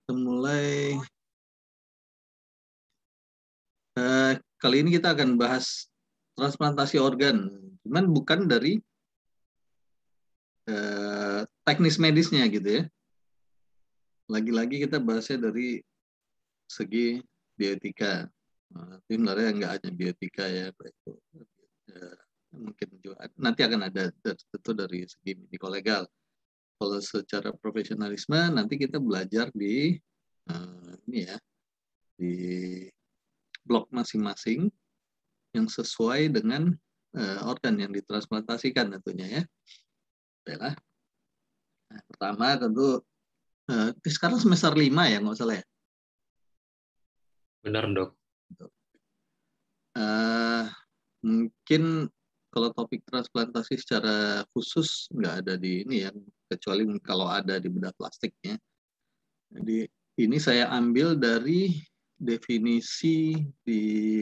Kita mulai. Kali ini kita akan bahas transplantasi organ, cuman bukan dari teknis medisnya gitu ya. Lagi-lagi kita bahasnya dari segi bioetika. Tapi sebenarnya nggak hanya bioetika ya, itu mungkin juga nanti akan ada tentu dari segi mediko legal. Kalau secara profesionalisme nanti kita belajar di ini ya, di blok masing-masing yang sesuai dengan organ yang ditransplantasikan tentunya ya. Baiklah. Nah, pertama tentu sekarang semester 5 ya, nggak salah ya. Benar, Dok. Mungkin kalau topik transplantasi secara khusus nggak ada di ini ya, kecuali kalau ada di bedah plastiknya. Jadi ini saya ambil dari definisi di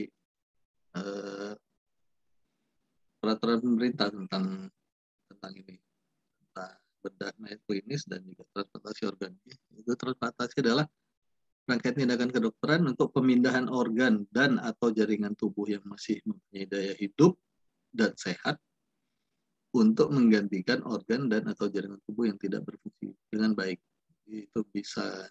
peraturan pemerintah tentang ini, tentang bedah mayat klinis dan juga transplantasi organ. Itu transplantasi adalah rangkaian tindakan kedokteran untuk pemindahan organ dan atau jaringan tubuh yang masih mempunyai daya hidup dan sehat untuk menggantikan organ dan atau jaringan tubuh yang tidak berfungsi dengan baik. Itu bisa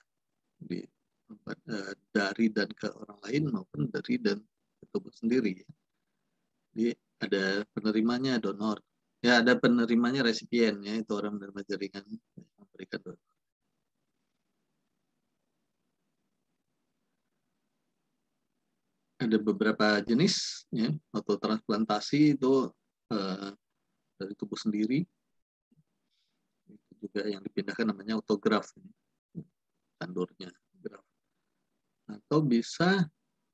dari dan ke orang lain maupun dari dan ke tubuh sendiri. Jadi ada penerimanya donor, ya ada penerimanya resipien ya, itu orang menerima jaringan yang memberikan donor. Ada beberapa jenis ya, autotransplantasi itu dari tubuh sendiri. Itu juga yang dipindahkan namanya autograft, tandurnya graf. Atau bisa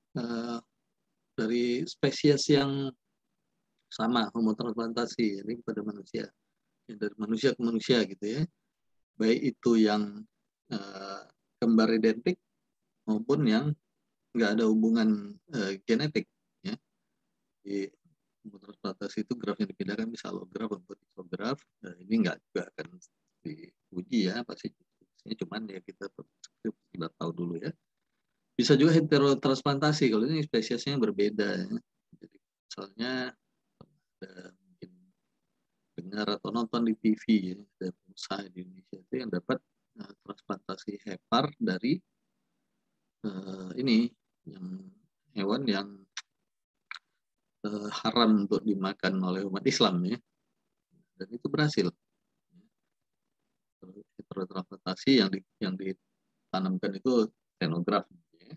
dari spesies yang sama, homotransplantasi, jadi pada manusia, ya, dari manusia ke manusia gitu ya, baik itu yang kembar identik maupun yang nggak ada hubungan genetik ya. Di homotransplantasi itu graf yang dipindahkan bisa allograf maupun isograf. Ini nggak juga akan diuji ya, pasti cuman ya kita tahu dulu ya. Bisa juga heterotransplantasi, kalau ini spesiesnya berbeda ya. Jadi misalnya mungkin dengar atau nonton di TV ya, ada pengusaha di Indonesia itu yang dapat transplantasi hepar dari ini yang hewan yang haram untuk dimakan oleh umat Islam ya, dan itu berhasil. Heterotransplantasi yang ditanamkan itu xenograf ya.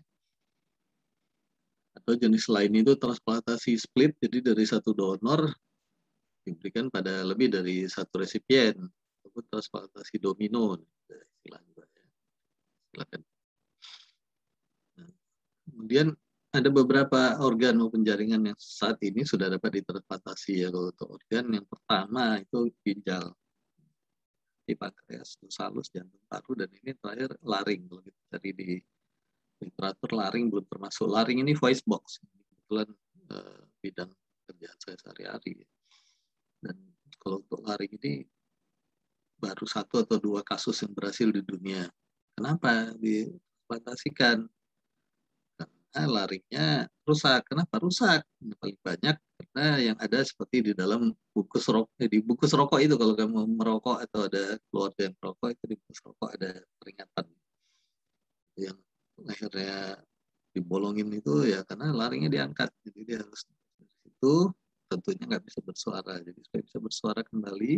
Atau jenis lain itu transplantasi split, jadi dari satu donor diberikan pada lebih dari satu resipien, ataupun transplantasi domino istilahnya. Silakan. Nah, kemudian ada beberapa organ maupun jaringan yang saat ini sudah dapat ditransplantasi ya. Kalau untuk organ yang pertama itu ginjal, di pankreas, halus, jantung, paru, dan ini terakhir laring. Kalau kita cari di literatur, laring belum termasuk. Laring ini voice box, kebetulan bidang kerjaan saya sehari-hari. Dan kalau untuk laring ini baru 1 atau 2 kasus yang berhasil di dunia. Kenapa ditransplantasikan? Karena laringnya rusak. Kenapa rusak? Yang paling banyak karena yang ada seperti di dalam bungkus rokok. Di bungkus rokok itu kalau kamu merokok atau ada keluarga yang merokok, itu di bungkus rokok ada peringatan. Yang akhirnya dibolongin itu ya karena laringnya diangkat. Jadi dia harus itu tentunya nggak bisa bersuara. Jadi supaya bisa bersuara kembali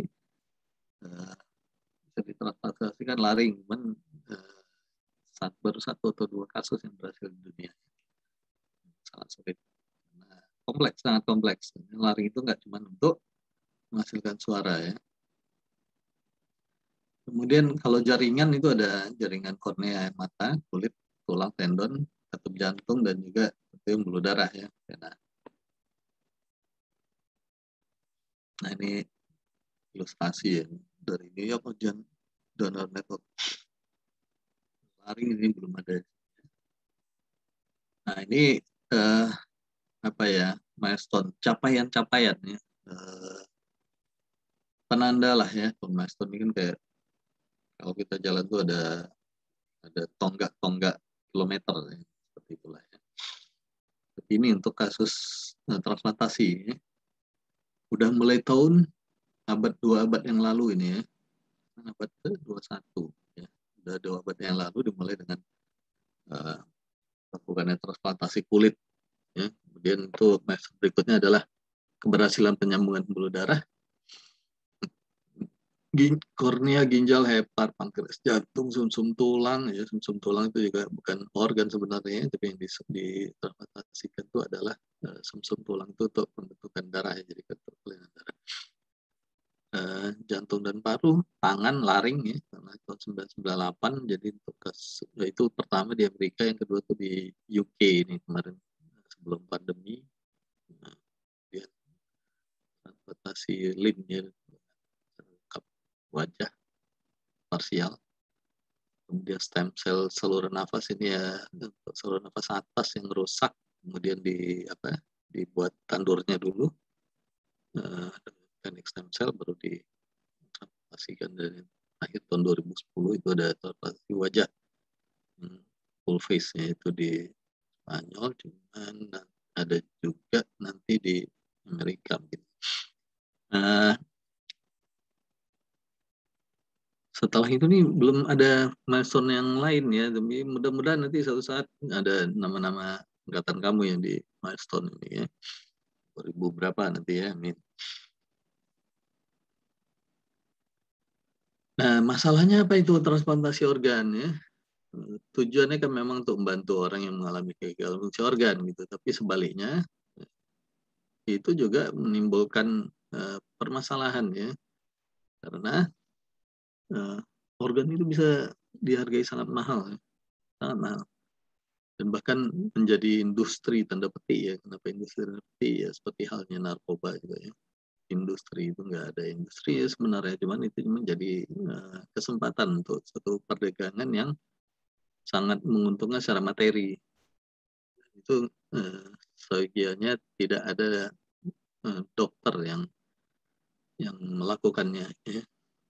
bisa ditransplantasikan laring. Cuman baru 1 atau 2 kasus yang berhasil di dunia. Sangat sulit. Nah, kompleks, sangat kompleks. Laring itu nggak cuma untuk menghasilkan suara ya. Kemudian kalau jaringan itu ada jaringan kornea mata, kulit, tulang, tendon, katup jantung, dan juga pembuluh darah ya. Nah ini ilustrasi ya dari New York Organ Donor Network. Laring ini belum ada. Nah ini apa ya, milestone, capaian-capaian ya. Penanda lah ya, milestone ini kan kayak kalau kita jalan tuh ada tonggak kilometer, ya. Seperti itulah ya. Ini untuk kasus transplantasi. Ya. Udah mulai tahun dua abad yang lalu ini ya, abad ke-21 ya. Udah 2 abad yang lalu dimulai dengan lakukannya transplantasi kulit ya. Kemudian itu berikutnya adalah keberhasilan penyambungan pembuluh darah, kornea, ginjal, hepar, pankreas, jantung, sumsum tulang ya. Sumsum tulang itu juga bukan organ sebenarnya, tapi yang ditransplantasikan itu adalah sumsum tulang itu untuk pembentukan darah ya, jadi keterpelinan darah. Jantung dan paru, tangan, laring ya, karena tahun 1998. Jadi untuk itu pertama di Amerika, yang kedua itu di UK ini kemarin sebelum pandemi. Kemudian transplantasi limb ya, wajah parsial. Kemudian stem cell saluran nafas ini ya, untuk saluran nafas atas yang rusak, kemudian dibuat tandurnya dulu, teknik stem cell, baru ditransplantasikan. dari akhir tahun 2010 itu ada transplantasi wajah full face ya, itu di Spanyol, cuman ada juga nanti di Amerika gitu. Setelah itu nih belum ada milestone yang lain ya, tapi mudah-mudahan nanti suatu saat ada nama-nama angkatan kamu yang di milestone ini ya, 2000 berapa nanti ya, amin. Nah, masalahnya apa itu transplantasi organ ya? Tujuannya kan memang untuk membantu orang yang mengalami kegagalan fungsi organ gitu, tapi sebaliknya itu juga menimbulkan permasalahan ya, karena organ itu bisa dihargai sangat mahal ya, sangat mahal. Dan bahkan menjadi industri tanda petik ya. Kenapa industri tanda petik ya? Seperti halnya narkoba juga ya. Industri itu nggak ada industri ya sebenarnya, cuman itu menjadi kesempatan untuk suatu perdagangan yang sangat menguntungkan secara materi. Itu seyogianya tidak ada dokter yang melakukannya ya.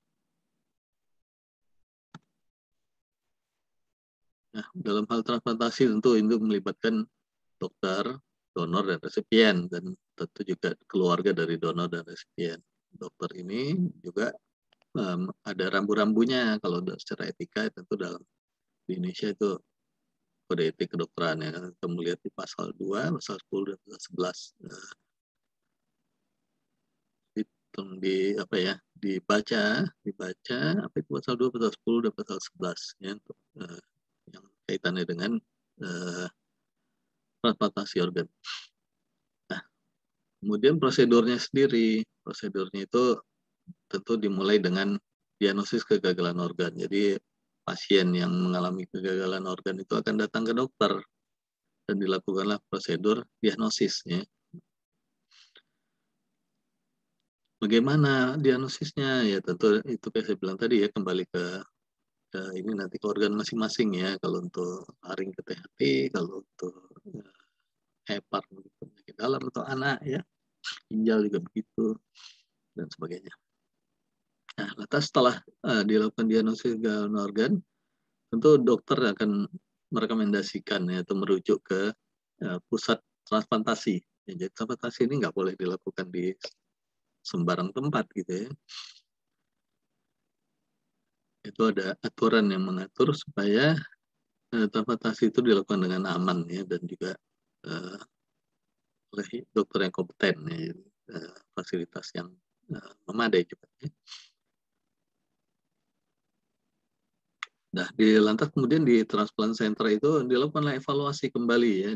Nah, dalam hal transplantasi tentu itu melibatkan dokter, donor, dan resipien, dan tentu juga keluarga dari donor dan resipien. Dokter ini juga ada rambu-rambunya. Kalau secara etika tentu dalam di Indonesia itu kode etik kedokteran ya. Kita melihat di pasal 2, pasal 10 dan pasal 11. Dibaca apa itu pasal 2, pasal 10 dan pasal 11 ya, untuk yang kaitannya dengan transplantasi organ. Nah, kemudian prosedurnya itu tentu dimulai dengan diagnosis kegagalan organ. Jadi pasien yang mengalami kegagalan organ itu akan datang ke dokter dan dilakukanlah prosedur diagnosisnya. Bagaimana diagnosisnya? Ya tentu itu kayak saya bilang tadi ya, kembali ke ini nanti ke organ masing-masing ya. Kalau untuk laring ke THT, kalau untuk hepar penyakit dalam atau anak ya, ginjal juga begitu dan sebagainya. Nah, lantas setelah dilakukan diagnosis kegagalan organ, tentu dokter akan merekomendasikan ya, atau merujuk ke pusat transplantasi. Ya, jadi transplantasi ini nggak boleh dilakukan di sembarang tempat gitu ya. Itu ada aturan yang mengatur supaya transplantasi itu dilakukan dengan aman ya, dan juga oleh dokter yang kompeten ya, fasilitas yang memadai juga. Ya. Nah, lantas kemudian di transplant center itu dilakukanlah evaluasi kembali ya,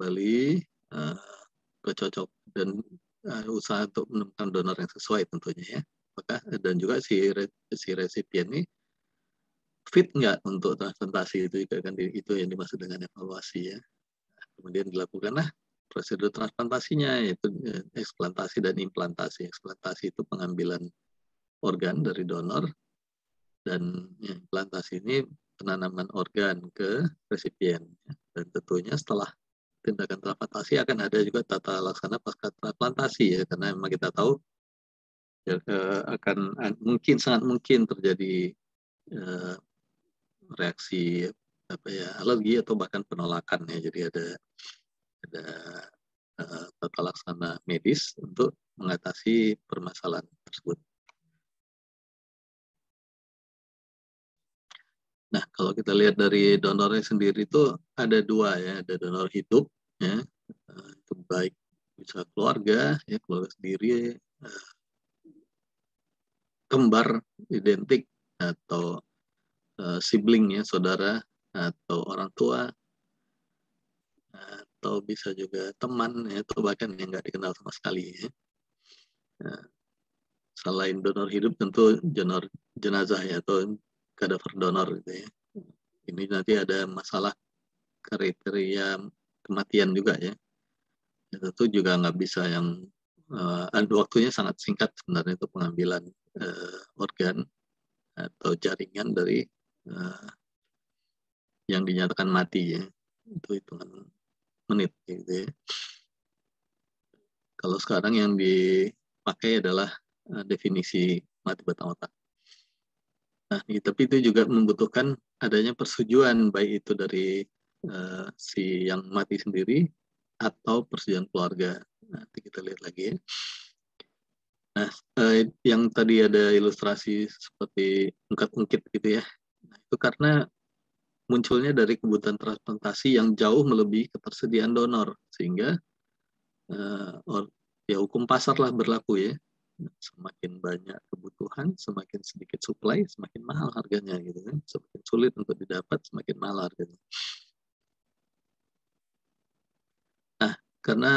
kecocok dan usaha untuk menemukan donor yang sesuai tentunya ya. Apakah dan juga si resipien ini fit nggak untuk transplantasi, itu juga kan itu yang dimaksud dengan evaluasi ya. Kemudian dilakukanlah prosedur transplantasinya, yaitu eksplantasi dan implantasi. Eksplantasi itu pengambilan organ dari donor, dan implantasi ini penanaman organ ke resipien. Dan tentunya setelah tindakan transplantasi akan ada juga tata laksana pasca transplantasi ya, karena memang kita tahu ya, sangat mungkin terjadi reaksi alergi atau bahkan penolakan ya. Jadi ada tata laksana medis untuk mengatasi permasalahan tersebut. Nah, kalau kita lihat dari donornya sendiri itu ada dua ya, ada donor hidup ya, itu baik bisa keluarga ya, keluarga sendiri, kembar identik atau sibling ya, saudara atau orang tua, atau bisa juga teman ya, atau bahkan yang nggak dikenal sama sekali ya. Nah, selain donor hidup tentu donor jenazah ya, atau kadaver donor gitu ya. Ini nanti ada masalah kriteria kematian juga ya. Tentu juga nggak bisa yang waktunya sangat singkat sebenarnya untuk pengambilan organ atau jaringan dari yang dinyatakan mati ya. Itu hitungan menit gitu ya. Kalau sekarang yang dipakai adalah definisi mati batang otak. Nah, tapi itu juga membutuhkan adanya persetujuan baik itu dari si yang mati sendiri atau persetujuan keluarga. Nanti kita lihat lagi ya. Nah, yang tadi ada ilustrasi seperti ungkit-ungkit gitu ya. Nah, itu karena munculnya dari kebutuhan transplantasi yang jauh melebihi ketersediaan donor, sehingga ya hukum pasar lah berlaku ya. Semakin banyak kebutuhan, semakin sedikit supply, semakin mahal harganya gitu kan. Semakin sulit untuk didapat, semakin mahal harganya. Nah, karena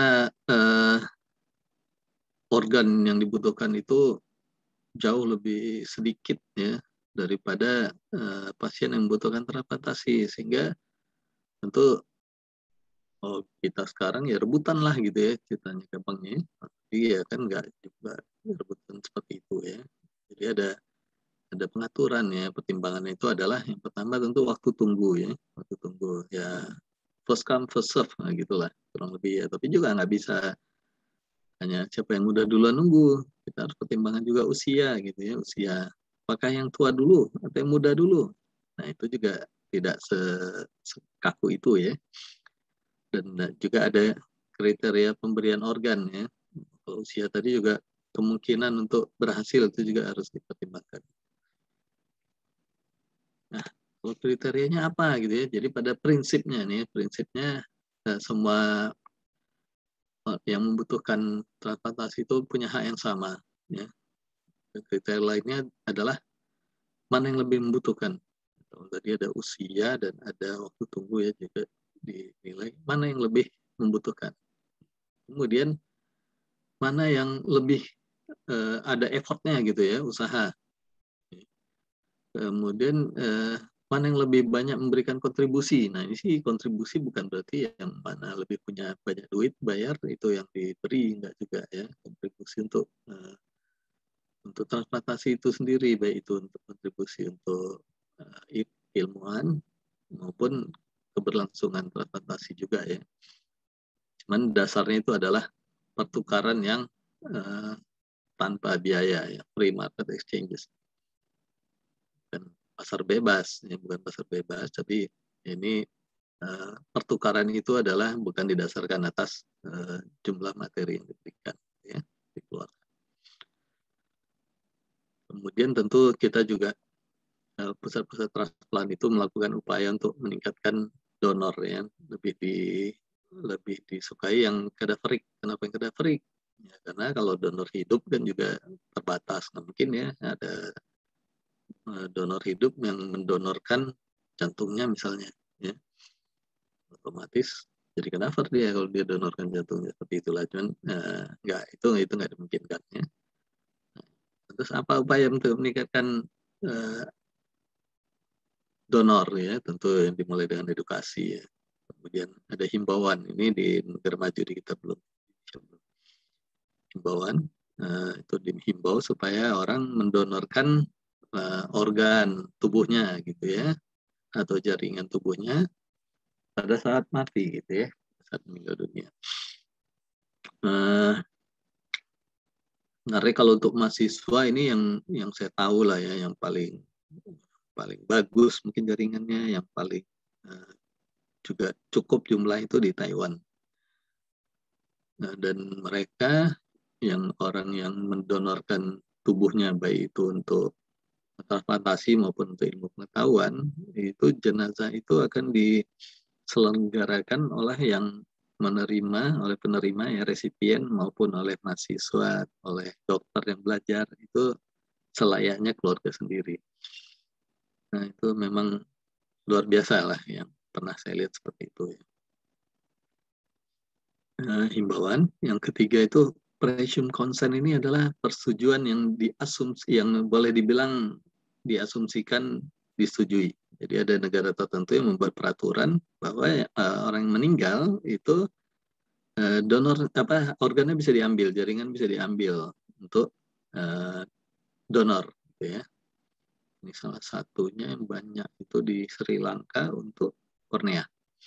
organ yang dibutuhkan itu jauh lebih sedikit ya daripada pasien yang membutuhkan transplantasi, sehingga tentu kita sekarang ya rebutan lah gitu ya, ceritanya gampangnya. Tapi ya kan nggak juga rebutan seperti itu ya. Jadi ada pengaturan ya. Pertimbangannya itu adalah yang pertama tentu waktu tunggu ya, waktu tunggu ya, first come first serve nah, gitulah kurang lebih ya. Tapi juga nggak bisa hanya siapa yang udah duluan nunggu. Kita harus pertimbangan juga usia gitu ya, usia. Apakah yang tua dulu atau yang muda dulu? Nah itu juga tidak sekaku itu ya. Dan juga ada kriteria pemberian organ ya. Kalau usia tadi juga kemungkinan untuk berhasil itu juga harus dipertimbangkan. Nah, kalau kriterianya apa gitu ya? Jadi pada prinsipnya nih, prinsipnya semua yang membutuhkan transplantasi itu punya hak yang sama ya. Dan kriteria lainnya adalah mana yang lebih membutuhkan. Tadi ada usia dan ada waktu tunggu ya, juga dinilai mana yang lebih membutuhkan. Kemudian mana yang lebih ada effortnya gitu ya, usaha. Kemudian mana yang lebih banyak memberikan kontribusi. Nah ini sih kontribusi bukan berarti yang mana lebih punya banyak duit bayar itu yang diberi, enggak juga ya. Kontribusi untuk transplantasi itu sendiri, baik itu untuk kontribusi untuk ilmuwan maupun keberlangsungan transplantasi juga ya. Cuman dasarnya itu adalah pertukaran yang tanpa biaya ya, free market exchanges. Dan pasar bebas, ya, bukan pasar bebas, tapi ini pertukaran itu adalah bukan didasarkan atas jumlah materi yang diberikan, ya, dikeluarkan. Kemudian tentu kita juga pusat-pusat transplant itu melakukan upaya untuk meningkatkan donor ya, lebih disukai yang kadaverik. Kenapa yang kadaverik? Ya, karena kalau donor hidup kan juga terbatas. Nah, mungkin ya ada donor hidup yang mendonorkan jantungnya misalnya, ya otomatis jadi kadaver dia kalau dia donorkan jantungnya, seperti itulah. Cuman itu nggak dimungkinkan ya. Terus apa upaya untuk meningkatkan donor ya, tentu yang dimulai dengan edukasi ya. Kemudian ada himbauan, ini di negara maju di kita belum. Himbauan itu dihimbau supaya orang mendonorkan organ tubuhnya gitu ya, atau jaringan tubuhnya pada saat mati gitu ya, saat meninggal dunia. Sebenarnya kalau untuk mahasiswa ini yang saya tahu lah ya, yang paling bagus mungkin jaringannya, yang paling juga cukup jumlah itu di Taiwan. Nah, dan mereka yang orang yang mendonorkan tubuhnya baik itu untuk transplantasi maupun untuk ilmu pengetahuan, itu jenazah itu akan diselenggarakan oleh yang menerima, oleh penerima ya resipien maupun oleh mahasiswa, oleh dokter yang belajar, itu selayaknya keluarga sendiri. Nah, itu memang luar biasa lah yang pernah saya lihat seperti itu. Himbauan yang ketiga itu presumption consent, ini adalah persetujuan yang diasumsi, yang boleh dibilang diasumsikan disetujui. Jadi ada negara tertentu yang membuat peraturan bahwa orang yang meninggal itu donor organnya bisa diambil, jaringan bisa diambil untuk donor, gitu ya. Ini salah satunya yang banyak itu di Sri Lanka untuk kornea.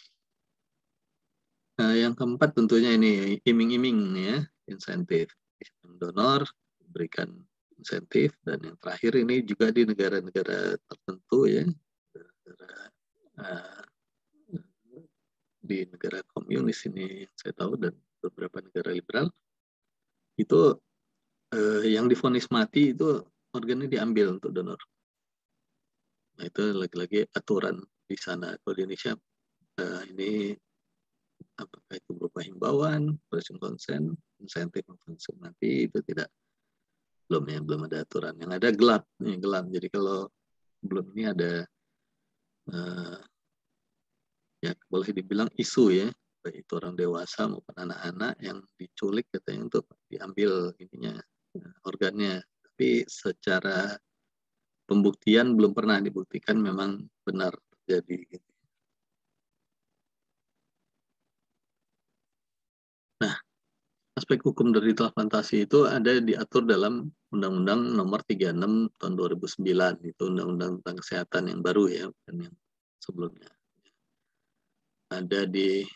Yang keempat tentunya ini iming-iming ya, insentif. Donor berikan insentif, dan yang terakhir ini juga di negara-negara tertentu ya, di negara komunis ini saya tahu, dan beberapa negara liberal itu yang divonis mati itu organnya diambil untuk donor. Nah, itu lagi-lagi aturan di sana. Kalau di Indonesia ini apakah itu berupa himbauan, presumption consent, insentif konsumsi nanti itu belum ada aturan. Yang ada gelap. Jadi kalau belum ini ada ya boleh dibilang isu ya, baik itu orang dewasa maupun anak-anak yang diculik katanya untuk diambil ininya organnya. Tapi secara pembuktian belum pernah dibuktikan memang benar terjadi. Nah, aspek hukum dari transplantasi itu ada diatur dalam Undang-Undang Nomor 36 Tahun 2009, itu Undang-Undang tentang Kesehatan yang baru ya, bukan yang sebelumnya. Ada di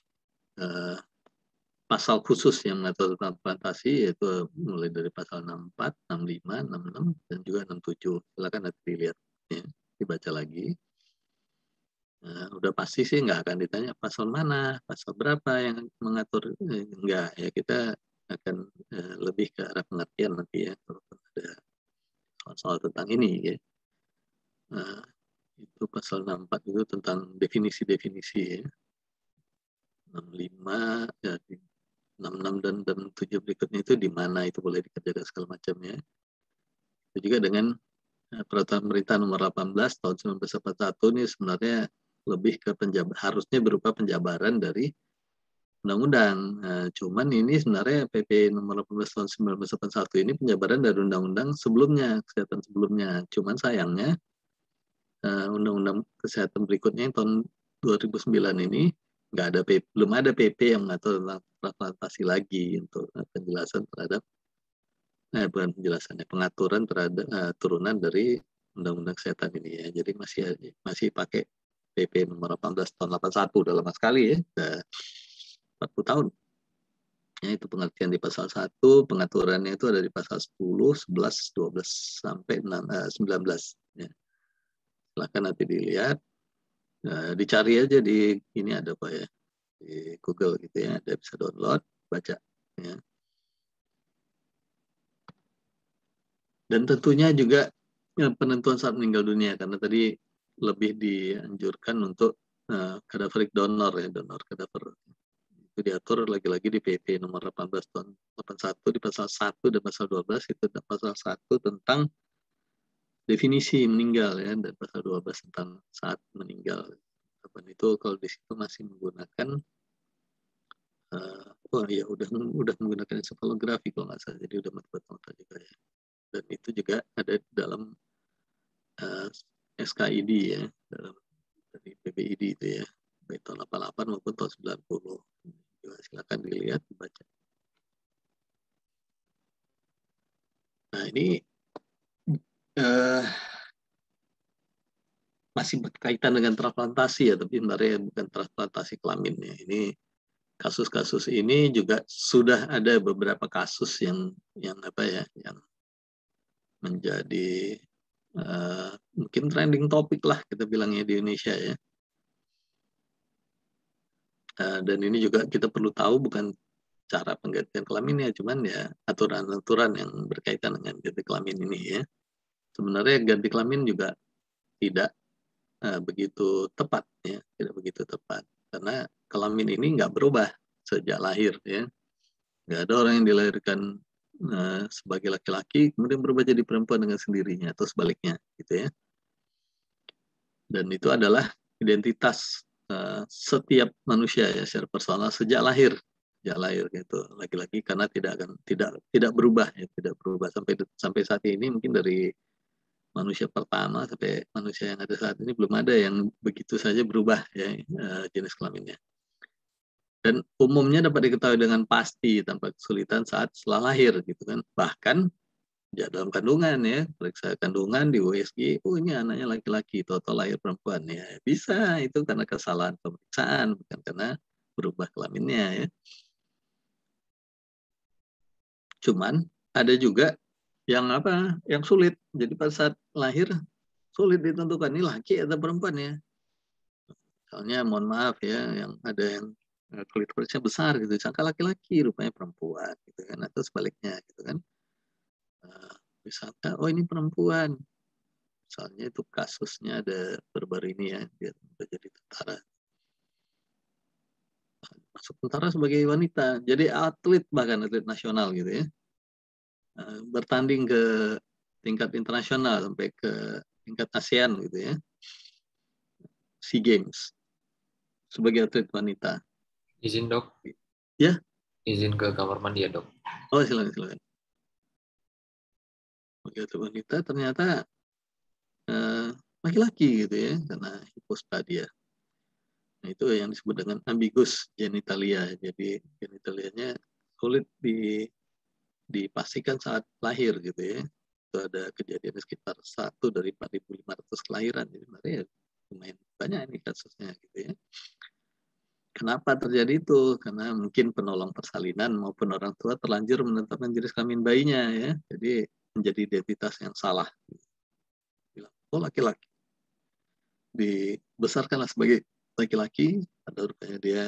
pasal khusus yang mengatur transplantasi, yaitu mulai dari pasal 64, 65, 66, dan juga 67. Silakan nanti dilihat, ya, dibaca lagi. Udah pasti sih nggak akan ditanya pasal mana, pasal berapa yang mengatur, enggak ya, kita akan lebih ke arah pengertian nanti ya, kalau ada soal tentang ini ya. Itu pasal 64 itu tentang definisi-definisi ya. 65 ya, 66 dan 7 berikutnya itu di mana itu boleh dikerjakan segala macamnya. Itu juga dengan peraturan pemerintah nomor 18 tahun 1941 ini sebenarnya lebih ke harusnya berupa penjabaran dari undang-undang. Cuman ini sebenarnya PP nomor 18 tahun 1981 ini penjabaran dari undang-undang sebelumnya, kesehatan sebelumnya. Cuman sayangnya undang-undang kesehatan berikutnya yang tahun 2009 ini belum ada PP yang mengatur tentang transplantasi lagi untuk penjelasan terhadap bukan penjelasannya, pengaturan terhadap turunan dari undang-undang kesehatan ini ya. Jadi masih pakai PP nomor 18 tahun 81, udah lama sekali ya, udah 40 tahun. Ya, itu pengertian di pasal 1, pengaturannya itu ada di pasal 10, 11, 12 sampai 19 ya. Silahkan nanti dilihat, dicari aja di ini ada apa ya, di Google gitu ya, ada bisa download, baca ya. Dan tentunya juga penentuan saat meninggal dunia, karena tadi lebih dianjurkan untuk cadaveric donor ya, donor kadaver. Itu diatur lagi-lagi di PP nomor 18 tahun 81 di pasal 1 dan pasal 12, itu pasal 1 tentang definisi meninggal ya, dan pasal 12 tentang saat meninggal. Dan itu kalau di situ masih menggunakan udah menggunakan encephalografi kalau nggak salah, jadi udah mata juga ya. Dan itu juga ada dalam SKID ya, dalam dari PBID itu ya, baik tahun 88 maupun tahun 90. Silakan dilihat, dibaca. Nah, ini masih berkaitan dengan transplantasi ya, tapi sebenarnya bukan transplantasi kelamin ya. Ini kasus-kasus ini juga sudah ada beberapa kasus yang menjadi mungkin trending topik lah kita bilangnya di Indonesia ya. Dan ini juga kita perlu tahu bukan cara penggantian kelaminnya, cuman ya aturan-aturan yang berkaitan dengan ganti kelamin ini ya. Sebenarnya ganti kelamin juga tidak begitu tepat ya, tidak begitu tepat karena kelamin ini nggak berubah sejak lahir ya. Nggak ada orang yang dilahirkan sebagai laki-laki kemudian berubah jadi perempuan dengan sendirinya atau sebaliknya gitu ya. Dan itu adalah identitas setiap manusia ya secara personal sejak lahir gitu laki-laki karena tidak berubah ya, tidak berubah sampai saat ini. Mungkin dari manusia pertama sampai manusia yang ada saat ini belum ada yang begitu saja berubah ya jenis kelaminnya. Dan umumnya dapat diketahui dengan pasti tanpa kesulitan saat setelah lahir gitu kan. Bahkan ya dalam kandungan ya, periksa kandungan di USG, oh ini anaknya laki-laki, total lahir perempuan ya, bisa itu karena kesalahan pemeriksaan bukan karena berubah kelaminnya ya. Cuman ada juga yang yang sulit, jadi pada saat lahir sulit ditentukan ini laki atau perempuan ya. Misalnya mohon maaf ya, yang ada yang klitorisnya besar gitu, sangka laki-laki rupanya perempuan gitu kan, atau sebaliknya gitu kan. Misalnya oh ini perempuan, misalnya itu kasusnya ada baru-baru ini ya, dia jadi tentara, masuk tentara sebagai wanita, jadi atlet bahkan atlet nasional gitu ya, bertanding ke tingkat internasional sampai ke tingkat ASEAN gitu ya, SEA Games sebagai atlet wanita. Izin dok. Ya. Izin ke kamar mandi ya dok. Oh silakan. Sebagai atlet wanita ternyata laki-laki gitu ya, karena hipospadia. Nah, itu yang disebut dengan ambigus genitalia. Jadi genitalianya sulit dipastikan saat lahir gitu ya. Itu ada kejadian sekitar 1 dari 4.500 kelahiran. Jadi ya lumayan banyak ini kasusnya gitu ya. Kenapa terjadi itu? Karena mungkin penolong persalinan maupun orang tua terlanjur menetapkan jenis kelamin bayinya ya. Jadi menjadi identitas yang salah. Bilang, oh laki-laki. Dibesarkanlah sebagai laki-laki, pada rupanya dia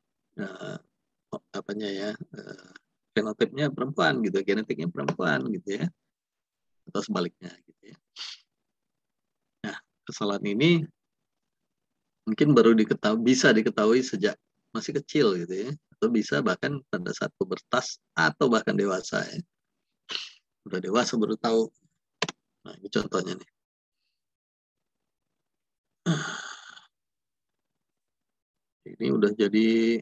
fenotipnya perempuan gitu, genetiknya perempuan gitu ya, atau sebaliknya gitu ya. Nah, kesalahan ini mungkin baru bisa diketahui sejak masih kecil gitu ya, atau bisa bahkan pada saat pubertas atau bahkan dewasa ya. Udah dewasa baru tahu. Nah, ini contohnya nih. Ini udah jadi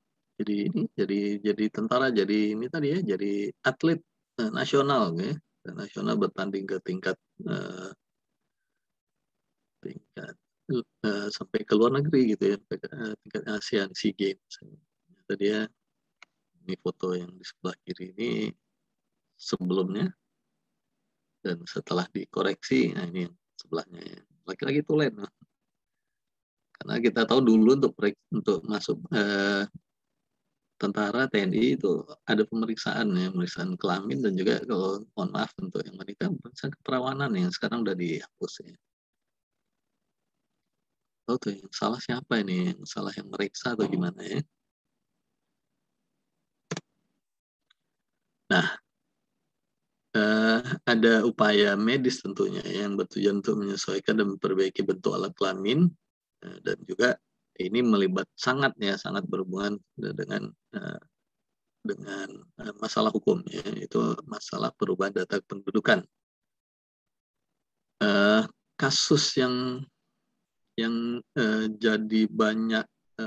tentara, jadi ini tadi ya, jadi atlet nasional ya. Nasional bertanding ke tingkat sampai ke luar negeri gitu ya, tingkat ASEAN SEA Games. Tadi ya, ini foto yang di sebelah kiri ini sebelumnya dan setelah dikoreksi. Nah ini yang sebelahnya ya. Laki-laki tulen. Nah. Karena kita tahu dulu untuk masuk tentara TNI itu ada pemeriksaan ya, pemeriksaan kelamin dan juga kalau mohon maaf untuk yang wanita pemeriksaan keperawanan yang sekarang udah dihapus ya. Oh tuh yang salah siapa ini? Yang salah yang meriksa atau gimana ya? Nah, ada upaya medis tentunya yang bertujuan untuk menyesuaikan dan memperbaiki bentuk alat kelamin dan juga ini sangat berhubungan dengan masalah hukum ya, itu masalah perubahan data kependudukan. Kasus yang jadi banyak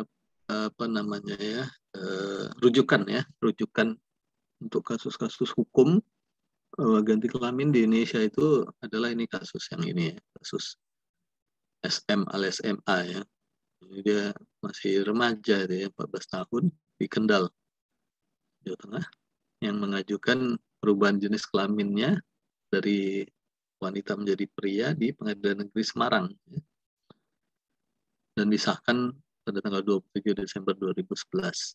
rujukan untuk kasus-kasus hukum ganti kelamin di Indonesia itu adalah ini kasus yang ini ya, kasus SM alias MA ya. Ini dia masih remaja dia 14 tahun di Kendal, Jawa Tengah, yang mengajukan perubahan jenis kelaminnya dari wanita menjadi pria di Pengadilan Negeri Semarang ya. Dan disahkan pada tanggal 27 Desember 2011.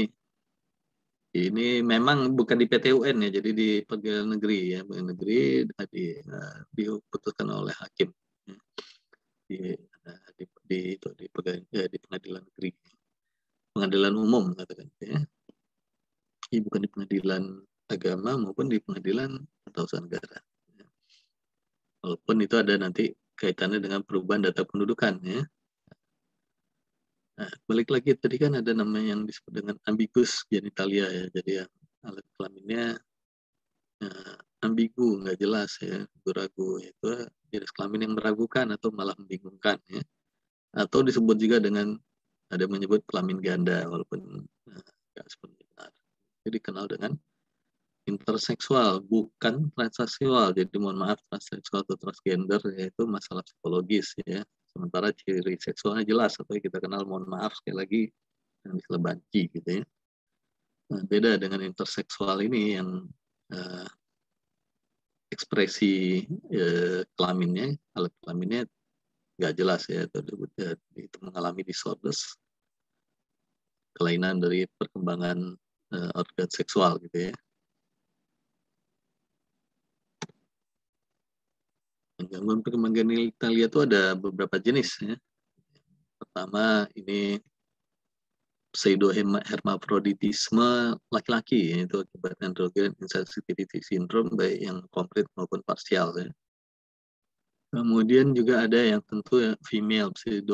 Ini memang bukan di PT UN ya, jadi di pengadilan negeri ya, pengadilan negeri diputuskan oleh hakim ya, di pengadilan negeri. pengadilan umum katakan ya. Ini bukan di pengadilan agama maupun di pengadilan tata usaha negara. Walaupun itu ada nanti kaitannya dengan perubahan data pendudukan ya. Nah, balik lagi tadi kan ada nama yang disebut dengan ambiguous genitalia ya. Jadi yang alat kelaminnya ambigu, nggak jelas ya, ragu. Itu jenis kelamin yang meragukan atau malah membingungkan ya. Atau disebut juga dengan ada menyebut kelamin ganda walaupun nggak sepenuhnya benar. Jadi dikenal dengan interseksual, bukan transseksual. Jadi mohon maaf, transseksual atau transgender yaitu masalah psikologis ya. Sementara ciri seksualnya jelas atau kita kenal, mohon maaf sekali lagi, yang istilah banci gitu ya. Nah, beda dengan interseksual ini yang ekspresi kelaminnya, alat kelaminnya nggak jelas ya, itu mengalami disorders, kelainan dari perkembangan organ seksual gitu ya. Gangguan perkembangan genitalia itu ada beberapa jenis ya. Pertama ini pseudohermaphroditisme laki-laki, yaitu akibat androgen insensitivity syndrome baik yang komplit maupun parsial ya. Kemudian juga ada yang tentu ya, female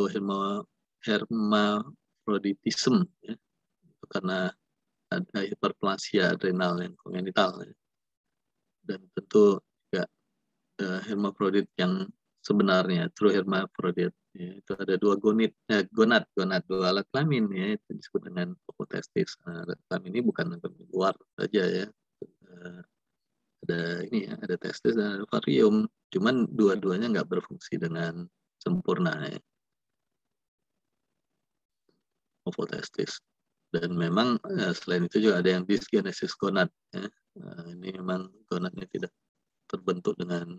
pseudohermaphroditism ya. Itu karena ada hiperplasia adrenal yang kongenital ya. Dan tentu juga hermafrodit yang sebenarnya true hermafrodit ya, itu ada dua gonad dua alat kelamin ya, itu disebut dengan opotestis. Alat kelamin ini bukan kelamin luar saja ya, ada ini ya, ada testis dan ada ovarium, cuman dua-duanya nggak berfungsi dengan sempurna ya, opotestis. Dan memang selain itu juga ada yang dysgenesis gonad ya. Ini memang gonadnya tidak terbentuk dengan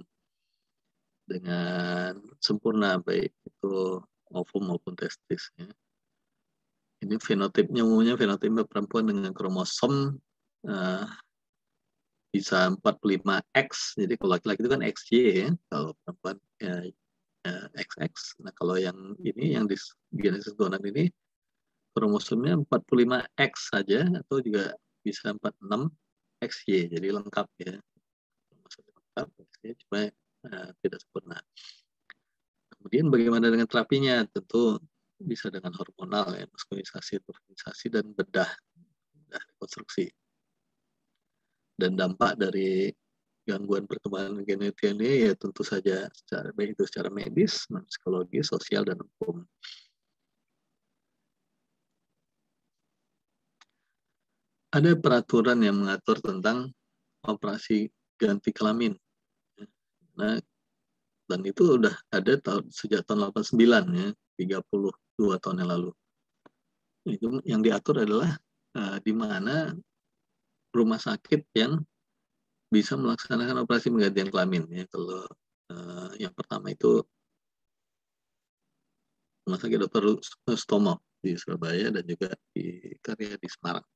sempurna baik itu ovum maupun testis ya. Ini fenotipnya umumnya fenotipnya perempuan dengan kromosom bisa 45X. Jadi kalau laki-laki itu kan XY ya, kalau perempuan ya, XX. Nah, kalau yang ini yang di genesis gonad ini kromosomnya 45X saja atau juga bisa 46XY. Jadi lengkap ya. Kromosomnya lengkap, cuma tidak sempurna. Kemudian bagaimana dengan terapinya? Tentu bisa dengan hormonal ya, maskulinisasi, dan bedah rekonstruksi. Dan dampak dari gangguan perkembangan genetik ini ya tentu saja baik itu secara medis, psikologi, sosial, dan hukum. Ada peraturan yang mengatur tentang operasi ganti kelamin. Nah, dan itu udah ada sejak tahun 89 ya, 32 tahun yang lalu. Itu yang diatur adalah di mana rumah sakit yang bisa melaksanakan operasi penggantian kelamin ya. Kalau yang pertama itu Rumah Sakit Dr. Sutomo di Surabaya dan juga di Karya di Semarang.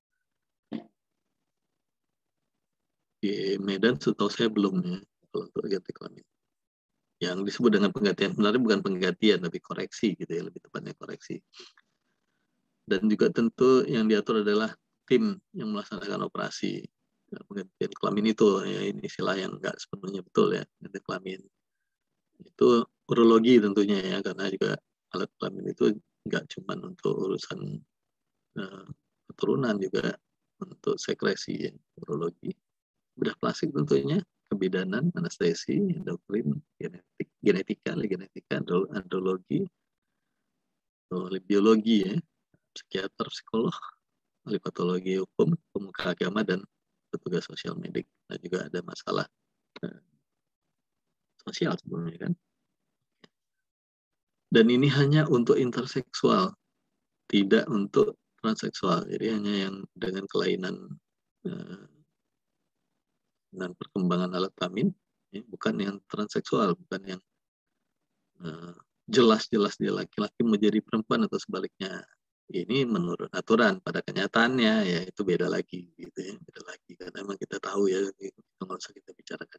Di Medan setahu saya belum ya kalau untuk ganti kelamin. Yang disebut dengan penggantian sebenarnya bukan penggantian tapi koreksi gitu ya, lebih tepatnya koreksi. Dan juga tentu yang diatur adalah tim yang melaksanakan operasi penggantian kelamin itu ya, ini istilah yang nggak sepenuhnya betul ya, ganti kelamin itu urologi tentunya ya, karena juga alat kelamin itu nggak cuma untuk urusan keturunan, juga untuk sekresi ya, urologi. Bedah plastik tentunya, kebidanan, anestesi, endokrin, genetika, andrologi, biologi ya, psikiater, psikolog, ahli patologi hukum, pemuka agama, dan petugas sosial medik. Nah, juga ada masalah sosial sebenarnya kan. Dan ini hanya untuk interseksual, tidak untuk transseksual. Jadi hanya yang dengan kelainan dengan perkembangan alat kelamin, ya, bukan yang transseksual, bukan yang jelas-jelas dia laki-laki menjadi perempuan atau sebaliknya. Ini menurut aturan, pada kenyataannya ya itu beda lagi gitu ya, beda lagi karena memang kita tahu ya, itu nggak usah kita bicarakan.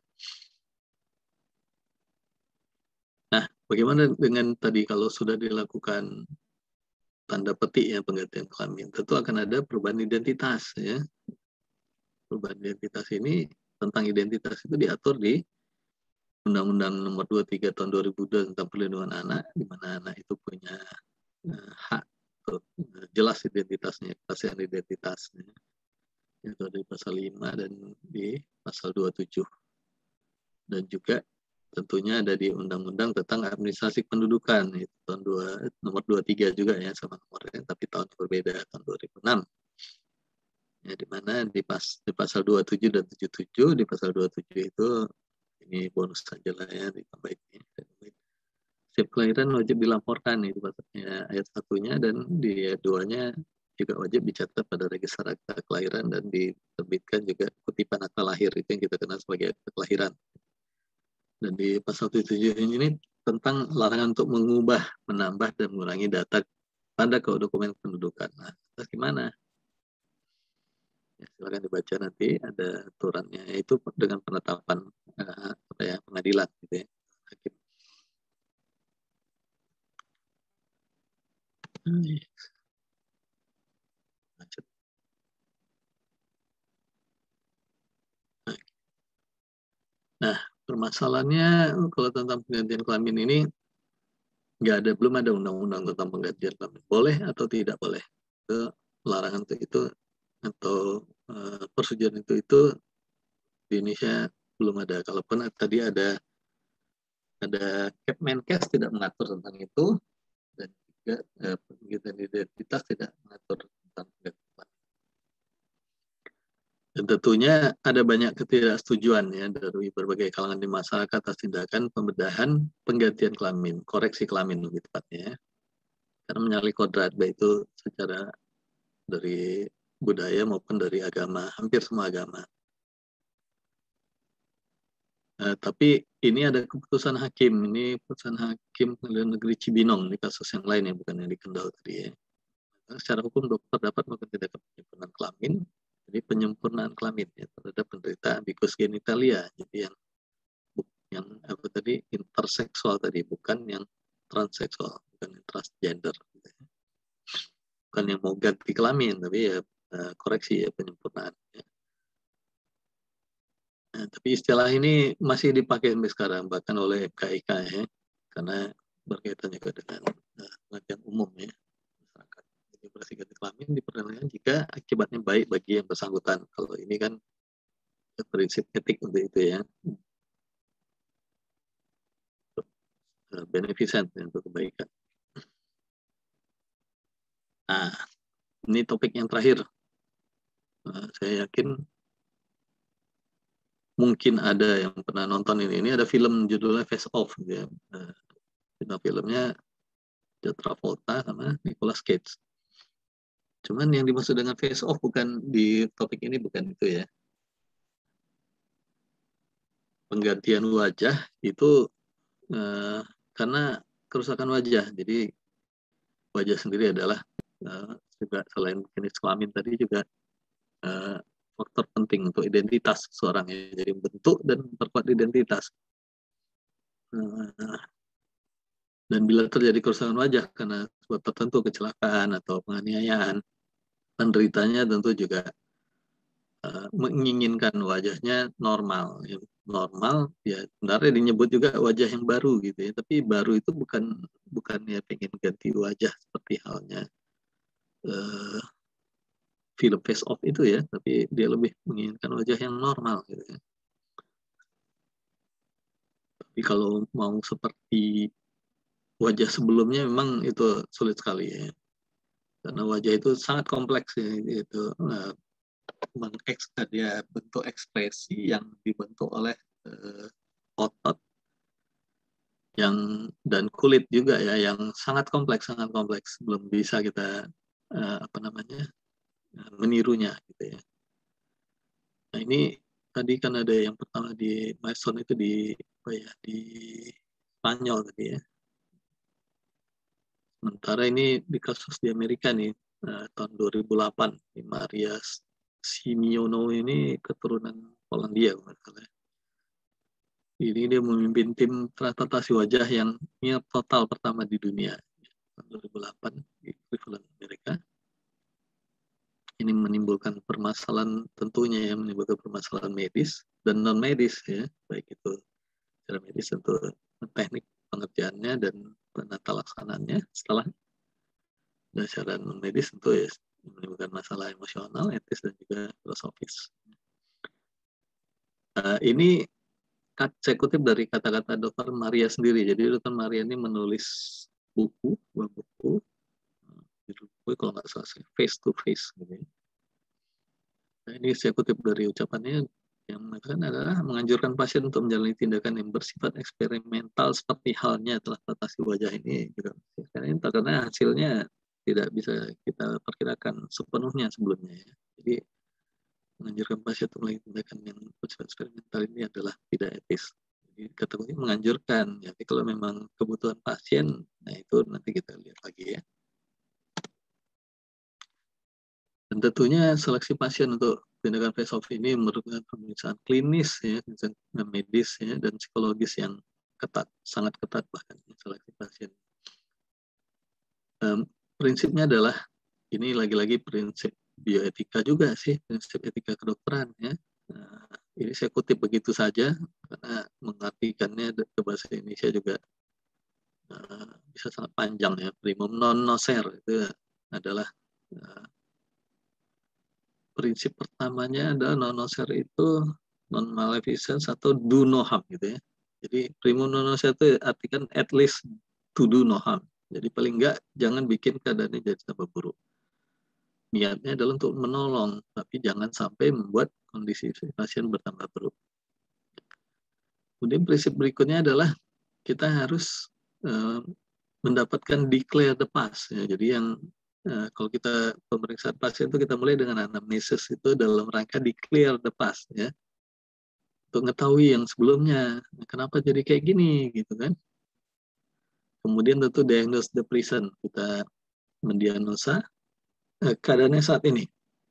Nah, bagaimana dengan tadi kalau sudah dilakukan tanda petik ya penggantian kelamin, tentu akan ada perubahan identitas ya. Perubahan identitas ini, tentang identitas itu diatur di Undang-Undang Nomor 23 Tahun 2002 tentang Perlindungan Anak, di mana anak itu punya hak jelas identitasnya, kepastian identitasnya. Itu di pasal 5 dan di pasal 27. Dan juga tentunya ada di Undang-Undang tentang Administrasi Pendudukan, itu tahun nomor 23 juga ya, sama nomornya, tapi tahun berbeda, tahun 2006. Ya, di mana di pasal 27 dan 77, di pasal 27 itu, ini bonus saja lah ya, ditambah ini. Setiap kelahiran wajib dilaporkan, itu pasalnya ayat 1-nya, dan di ayat 2-nya juga wajib dicatat pada register akta kelahiran dan diterbitkan juga kutipan akta lahir, itu yang kita kenal sebagai akta kelahiran. Dan di pasal 77 ini tentang larangan untuk mengubah, menambah, dan mengurangi data pada dokumen kependudukan. Nah, terus gimana? Ya, silakan dibaca nanti, ada aturannya, itu dengan penetapan pengadilan gitu ya, hakim. Nah, permasalahannya kalau tentang penggantian kelamin ini belum ada undang-undang tentang penggantian kelamin. Boleh atau tidak boleh? Itu larangan itu atau persetujuan itu di Indonesia belum ada. Kalaupun tadi ada Kepmenkes tidak mengatur tentang itu, dan juga penggantian identitas tidak mengatur tentang penggantian kelamin. Dan tentunya ada banyak ketidaksetujuan ya dari berbagai kalangan di masyarakat atas tindakan pembedahan penggantian kelamin, koreksi kelamin lebih tepatnya. Karena menyalahi kodrat, baik itu secara dari budaya maupun dari agama, hampir semua agama. Tapi ini ada keputusan hakim, ini keputusan hakim Pengadilan Negeri Cibinong, ini kasus yang lain yang bukan yang di Kendal tadi ya. Secara hukum dokter dapat melakukan tindakan penyempurnaan kelamin, jadi penyempurnaan kelamin ya, terhadap penderita ambiguous genitalia, jadi yang apa tadi, interseksual tadi, bukan yang transseksual, bukan yang transgender, gitu ya. Bukan yang mau ganti kelamin, tapi ya koreksi ya, penyempurnaan ya. Nah, tapi istilah ini masih dipakai sampai sekarang, bahkan oleh KIK ya, karena berkaitan juga dengan pengertian umum ya masyarakat. Jadi operasi ganti kelamin diperkenankan jika akibatnya baik bagi yang bersangkutan. Kalau ini kan prinsip etik untuk itu ya, beneficent untuk kebaikan. Nah, ini topik yang terakhir. Saya yakin mungkin ada yang pernah nonton ini. Ini ada film judulnya Face Off gitu ya. Filmnya John Travolta sama Nicolas Cage. Cuman yang dimaksud dengan face off bukan di topik ini, bukan itu ya. Penggantian wajah itu karena kerusakan wajah. Jadi wajah sendiri adalah juga selain jenis kelamin tadi juga faktor penting untuk identitas seorang ya. Jadi bentuk dan memperkuat identitas. Dan bila terjadi kerusakan wajah karena sebab tertentu, kecelakaan atau penganiayaan, penderitanya tentu juga menginginkan wajahnya normal. Normal ya sebenarnya dinyebut juga wajah yang baru gitu ya, tapi baru itu bukan ya pengen ganti wajah seperti halnya film Face Off itu ya, tapi dia lebih menginginkan wajah yang normal gitu ya. Tapi kalau mau seperti wajah sebelumnya memang itu sulit sekali ya, karena wajah itu sangat kompleks ya, itu dia bentuk ekspresi yang dibentuk oleh otot yang dan kulit juga ya, yang sangat kompleks belum bisa kita menirunya gitu ya. Nah ini tadi kan ada yang pertama di Mason itu di Spanyol tadi ya. Sementara ini di kasus di Amerika nih tahun 2008 di Maria Simeono ini keturunan Polandia misalnya. Ini dia memimpin tim transplantasi wajah yang total pertama di dunia. tahun 2008 equivalent Amerika. Ini menimbulkan permasalahan, tentunya yang menimbulkan permasalahan medis dan non medis ya, baik itu secara medis tentu teknik pengerjaannya dan penata laksananya setelah, dan secara non medis tentu ya menimbulkan masalah emosional, etis dan juga filosofis. Ini saya kutip dari kata-kata Dr. Maria sendiri. Jadi Dr. Maria ini menulis buku, kalau nggak salah face to face gitu ya. Nah, ini saya kutip dari ucapannya yang mengatakan adalah menganjurkan pasien untuk menjalani tindakan yang bersifat eksperimental seperti halnya telah batasi wajah ini. Gitu. Karena hasilnya tidak bisa kita perkirakan sepenuhnya sebelumnya. Ya. Jadi menganjurkan pasien untuk melakukan tindakan yang bersifat eksperimental ini adalah tidak etis. Jadi kategori menganjurkan. Ya. Tapi kalau memang kebutuhan pasien, nah itu nanti kita lihat lagi ya. Dan tentunya seleksi pasien untuk tindakan face off ini merupakan pemeriksaan klinis, ya, medis, ya, dan psikologis yang ketat, sangat ketat bahkan seleksi pasien. Prinsipnya adalah ini lagi-lagi prinsip bioetika juga sih, prinsip etika kedokteran ya. Ini saya kutip begitu saja karena mengartikannya ke bahasa Indonesia juga bisa sangat panjang ya. Primum non nocere itu adalah prinsip pertamanya adalah non nocere itu non maleficence atau do no harm gitu ya. Jadi primum non nocere itu artikan at least to do no harm. Jadi paling enggak jangan bikin keadaannya jadi tambah buruk. Niatnya adalah untuk menolong, tapi jangan sampai membuat kondisi pasien bertambah buruk. Kemudian prinsip berikutnya adalah kita harus mendapatkan declare the past. Ya. Jadi yang kalau kita pemeriksaan pasien itu kita mulai dengan anamnesis itu dalam rangka declare the past ya. Untuk mengetahui yang sebelumnya, kenapa jadi kayak gini gitu kan. Kemudian tentu diagnose the present, kita mendiagnosa keadaannya saat ini.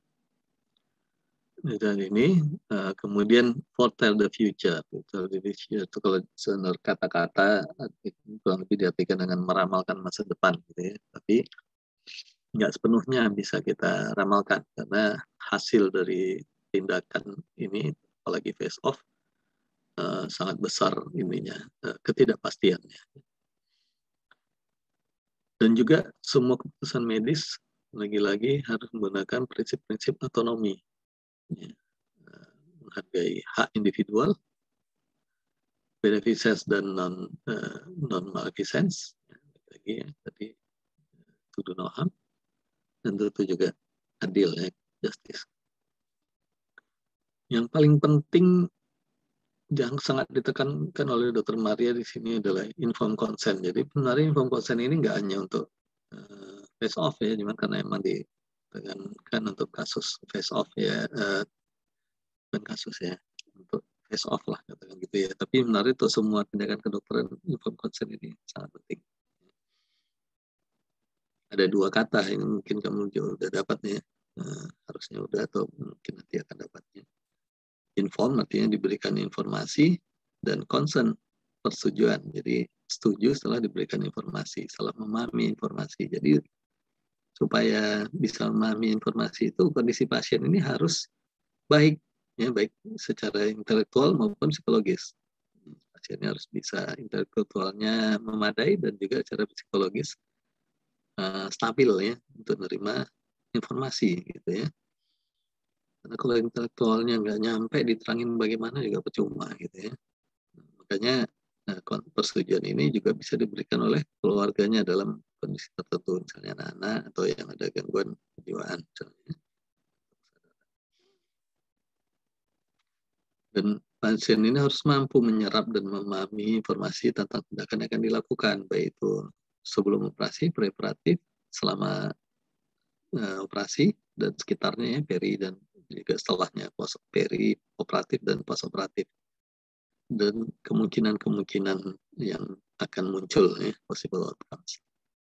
Dan ini kemudian foretell the future. Itu kalau sebenarnya kata-kata kurang lebih diartikan dengan meramalkan masa depan gitu ya. Tapi nggak sepenuhnya bisa kita ramalkan karena hasil dari tindakan ini apalagi face off sangat besar ininya ketidakpastiannya. Dan juga semua keputusan medis lagi-lagi harus menggunakan prinsip-prinsip otonomi, ya. Menghargai hak individual, beneficence dan non maleficence, ya. Lagi ya, tadi to do no harm, dan tentu juga adil ya, justice. Yang paling penting yang sangat ditekankan oleh Dr. Maria di sini adalah informed consent. Jadi sebenarnya informed consent ini nggak hanya untuk face off ya, cuman karena emang ditekankan untuk kasus face off ya, dan kasus ya untuk face off lah katakan gitu ya. Tapi sebenarnya untuk semua tindakan kedokteran informed consent ini sangat penting. Ada dua kata yang mungkin kamu juga udah dapatnya, harusnya udah atau mungkin nanti akan dapatnya. Inform artinya diberikan informasi dan consent persetujuan. Jadi setuju setelah diberikan informasi, setelah memahami informasi. Jadi supaya bisa memahami informasi itu kondisi pasien ini harus baik, ya baik secara intelektual maupun psikologis. Pasiennya harus bisa intelektualnya memadai dan juga secara psikologis stabil ya untuk menerima informasi gitu ya. Karena kalau intelektualnya nggak nyampe diterangin bagaimana juga percuma gitu ya. Makanya persetujuan ini juga bisa diberikan oleh keluarganya dalam kondisi tertentu, misalnya anak-anak atau yang ada gangguan kejiwaan misalnya. Dan pasien ini harus mampu menyerap dan memahami informasi tentang tindakan yang akan dilakukan, baik itu sebelum operasi, preoperatif, selama operasi, dan sekitarnya ya, peri dan juga setelahnya, peri operatif dan post operatif, dan kemungkinan-kemungkinan yang akan muncul ya, possible outcomes.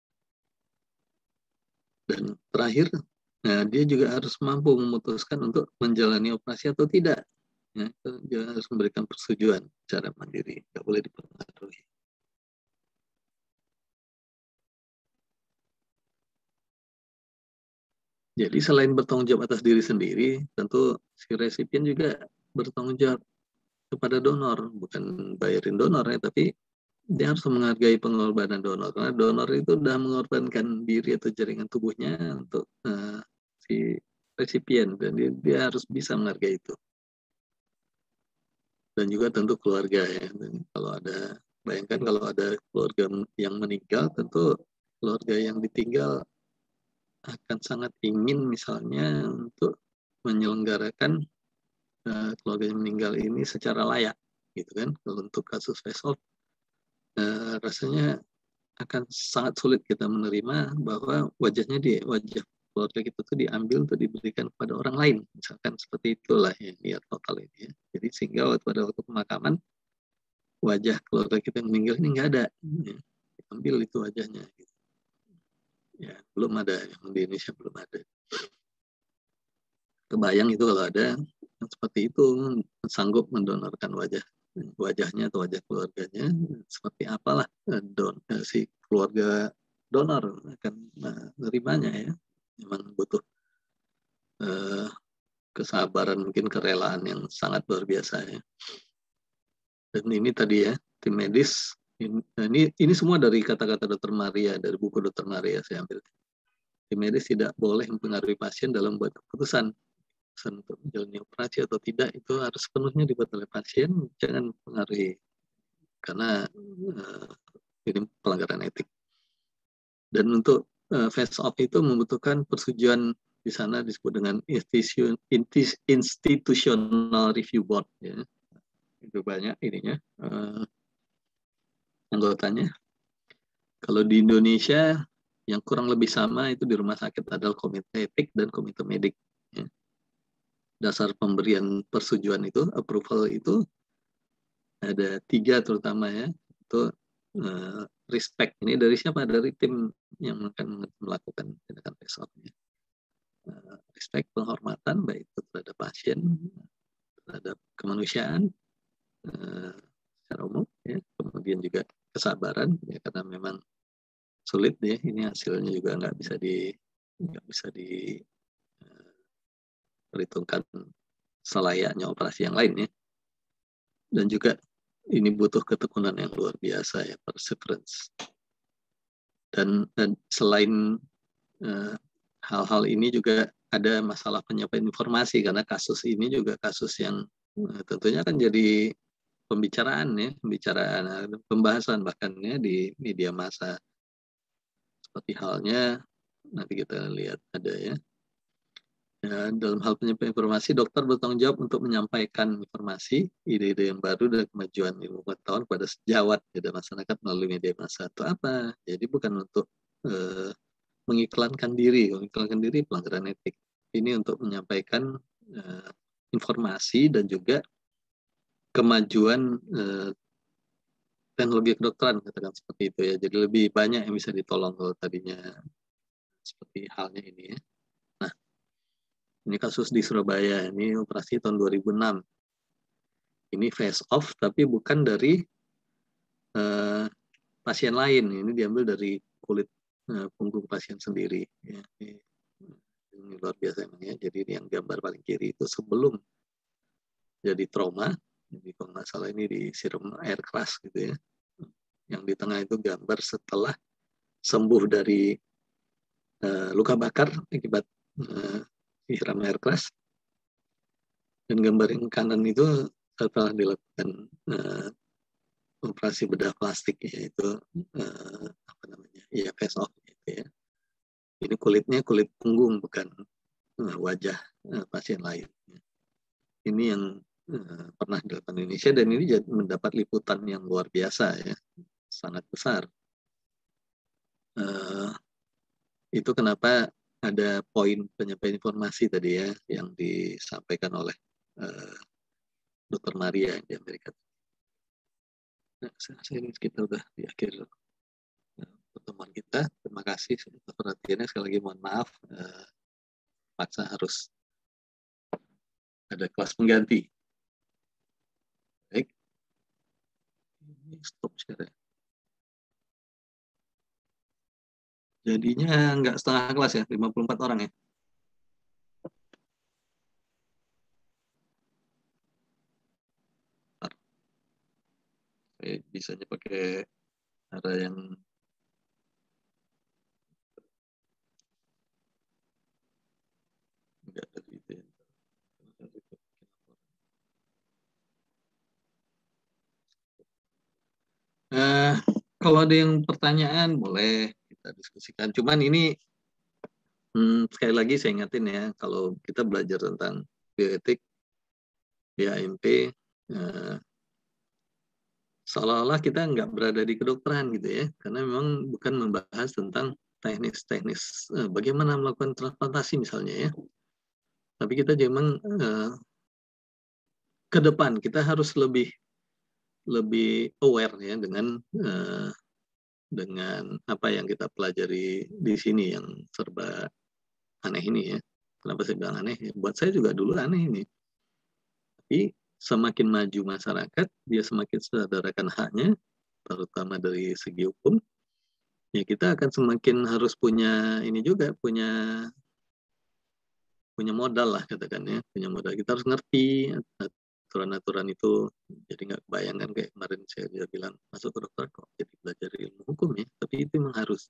Dan terakhir, dia juga harus mampu memutuskan untuk menjalani operasi atau tidak. Ya, dia harus memberikan persetujuan secara mandiri, nggak boleh dipengaruhi. Jadi selain bertanggung jawab atas diri sendiri, tentu si resipien juga bertanggung jawab kepada donor, bukan bayarin donor ya, tapi dia harus menghargai pengorbanan donor. Karena donor itu sudah mengorbankan diri atau jaringan tubuhnya untuk si resipien, dan dia harus bisa menghargai itu. Dan juga tentu keluarga ya. Dan kalau ada, bayangkan kalau ada keluarga yang meninggal, tentu keluarga yang ditinggal akan sangat ingin misalnya untuk menyelenggarakan keluarga yang meninggal ini secara layak, gitu kan. Kalau untuk kasus face off, rasanya akan sangat sulit kita menerima bahwa wajah keluarga kita tuh diambil untuk diberikan kepada orang lain, misalkan seperti itulah yang niat total ini ya. Jadi sehingga pada waktu pemakaman wajah keluarga kita yang meninggal ini nggak ada, ya. Diambil itu wajahnya, gitu. Ya belum ada, yang di Indonesia belum ada. Kebayang itu kalau ada yang seperti itu, sanggup mendonorkan wajahnya atau wajah keluarganya, seperti apalah si keluarga donor akan menerimanya ya. Memang butuh kesabaran, mungkin kerelaan yang sangat luar biasa ya. Dan ini tadi ya, tim medis, ini semua dari kata-kata Dr. Maria, dari buku Dr. Maria saya ambil. Tim medis tidak boleh mempengaruhi pasien dalam buat keputusan untuk menjalani operasi atau tidak, itu harus sepenuhnya dibuat oleh pasien, jangan mempengaruhi, karena ini pelanggaran etik. Dan untuk face off itu membutuhkan persetujuan, di sana disebut dengan institutional review board ya. Itu banyak ininya anggotanya. Kalau di Indonesia yang kurang lebih sama itu di rumah sakit adalah komite etik dan komite medik ya. Dasar pemberian persetujuan itu, approval itu ada 3 terutama ya. Itu respect, ini dari siapa? Dari tim yang akan melakukan tindakan face off ya. Respect, penghormatan baik itu terhadap pasien, terhadap kemanusiaan secara umum ya. Kemudian juga kesabaran ya, karena memang sulit ya, ini hasilnya juga nggak bisa diperhitungkan selayaknya operasi yang lain ya. Dan juga ini butuh ketekunan yang luar biasa ya, perseverance. Dan selain hal-hal ini juga ada masalah penyampaian informasi, karena kasus ini juga kasus yang tentunya akan jadi pembicaraan, pembahasan bahkan ya di media massa. Seperti halnya nanti kita lihat ada ya. Dalam hal penyampaian informasi, dokter bertanggung jawab untuk menyampaikan informasi, ide-ide yang baru dan kemajuan ilmu pengetahuan kepada sejawat pada masyarakat melalui media massa. Itu apa? Jadi bukan untuk mengiklankan diri pelanggaran etik. Ini untuk menyampaikan informasi dan juga kemajuan teknologi kedokteran, katakan seperti itu ya. Jadi lebih banyak yang bisa ditolong kalau tadinya seperti halnya ini ya. Nah, ini kasus di Surabaya, ini operasi tahun 2006. Ini face off tapi bukan dari pasien lain, ini diambil dari kulit punggung pasien sendiri ya. Ini luar biasa emang ya. Jadi ini yang gambar paling kiri itu sebelum jadi trauma, jadi kalau nggak salah ini disiram air keras gitu ya. Yang di tengah itu gambar setelah sembuh dari luka bakar akibat disiram air keras. Dan gambar yang kanan itu setelah dilakukan operasi bedah plastik, yaitu face off gitu ya. Ini kulitnya kulit punggung, bukan wajah pasien lain. Ini yang pernah dilakukan di Indonesia, dan ini mendapat liputan yang luar biasa ya, sangat besar. Itu kenapa ada poin penyampaian informasi tadi ya, yang disampaikan oleh Dr. Maria di Amerika. Nah, ini kita udah di akhir pertemuan kita. Terima kasih atas perhatiannya. Sekali lagi mohon maaf, paksa harus ada kelas pengganti. Baik, stop share. Jadinya nggak setengah kelas ya, 54 orang ya. bisanya pakai cara yang enggak dari itu ya. Kalau ada yang pertanyaan boleh kita diskusikan. Cuman ini sekali lagi saya ingatin ya, kalau kita belajar tentang bioetik, BAMP, seolah-olah kita nggak berada di kedokteran gitu ya, karena memang bukan membahas tentang teknis-teknis bagaimana melakukan transplantasi misalnya ya. Tapi kita memang ke depan kita harus lebih aware ya dengan apa yang kita pelajari di sini yang serba aneh ini ya. Kenapa saya bilang aneh? Buat saya juga dulu aneh ini. Tapi semakin maju masyarakat, dia semakin sadarakan haknya, terutama dari segi hukum, ya kita akan semakin harus punya ini juga, punya modal lah katakan ya, punya modal. Kita harus ngerti aturan-aturan itu. Jadi nggak bayangkan kayak kemarin saya dia bilang masuk ke dokter kok jadi belajar ilmu hukum ya, tapi itu memang harus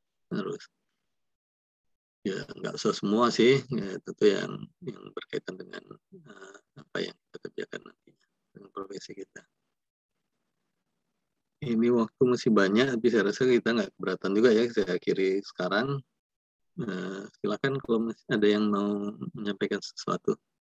ya nggak usah semua sih ya, tentu yang berkaitan dengan apa yang kita kerjakan nantinya dengan profesi kita. Ini waktu masih banyak, tapi saya rasa kita nggak keberatan juga ya, saya akhiri sekarang. Silakan kalau masih ada yang mau menyampaikan sesuatu.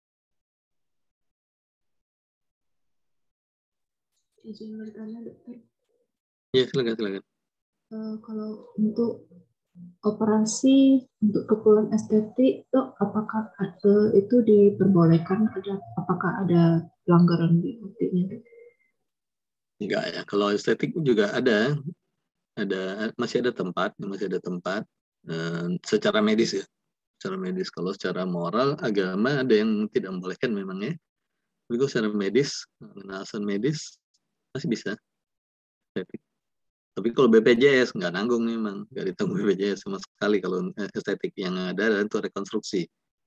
Izin bertanya, dokter. Ya, silakan. Kalau untuk operasi untuk keperluan estetik, dok, apakah itu diperbolehkan? Apakah ada pelanggaran di etiknya? Enggak ya, kalau estetik juga masih ada tempat secara medis ya, secara medis. Kalau secara moral agama ada yang tidak membolehkan memang ya. Tapi secara medis, alasan medis masih bisa estetik. Tapi kalau BPJS nggak nanggung memang, nggak ditanggung BPJS sama sekali kalau estetik. Yang ada itu rekonstruksi.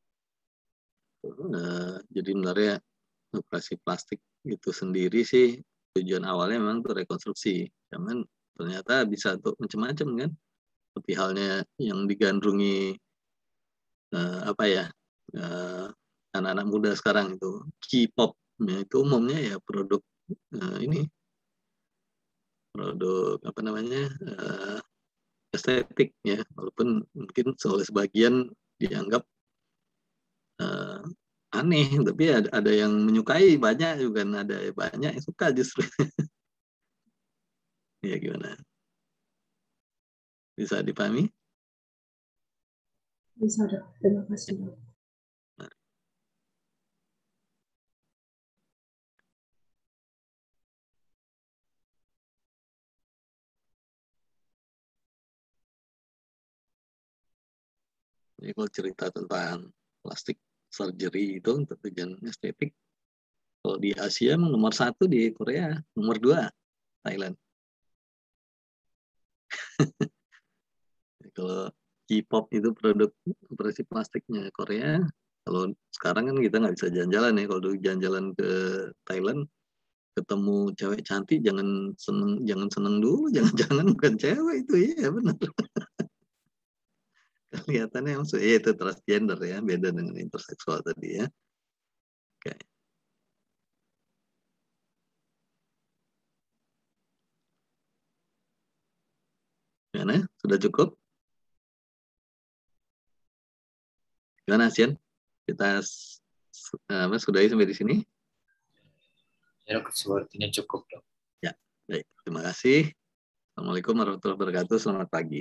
Jadi sebenarnya operasi plastik itu sendiri sih tujuan awalnya memang untuk rekonstruksi. Cuman ternyata bisa untuk macam-macam kan. Seperti halnya yang digandrungi anak-anak muda sekarang itu K-pop, ya, itu umumnya ya produk produk estetik ya, walaupun mungkin oleh sebagian dianggap aneh, tapi ada yang menyukai, banyak juga ada banyak yang suka justru. Ya gimana? Bisa dipahami? Bisa, dok. Terima kasih, dok. Jadi kalau cerita tentang plastik surgery itu untuk tujuan estetik, kalau di Asia nomor 1 di Korea, nomor 2 Thailand. Kalau K-pop itu produk operasi plastiknya Korea. Kalau sekarang kan kita nggak bisa jalan-jalan ya. Kalau dulu jalan-jalan ke Thailand, ketemu cewek cantik jangan seneng dulu, jangan bukan cewek itu ya benar. Kelihatannya ya itu transgender ya, beda dengan interseksual tadi ya. Oke. Gimana? Sudah cukup? Gimana, Sian? Kita sudahi sampai di sini? Ya, dok, sepertinya cukup, dok. Ya, baik. Terima kasih. Assalamualaikum warahmatullahi wabarakatuh. Selamat pagi.